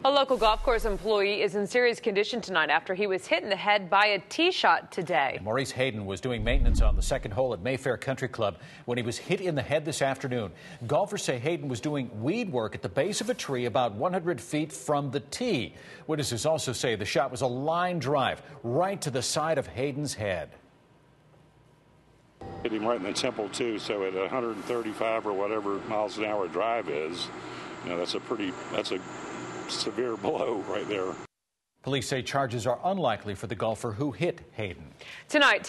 A local golf course employee is in serious condition tonight after he was hit in the head by a tee shot today. Maurice Hayden was doing maintenance on the second hole at Mayfair Country Club when he was hit in the head this afternoon. Golfers say Hayden was doing weed work at the base of a tree about 100 feet from the tee. Witnesses also say the shot was a line drive right to the side of Hayden's head. Hit him right in the temple too, so at 135 or whatever miles an hour drive is, that's a severe blow right there. Police say charges are unlikely for the golfer who hit Hayden. Tonight.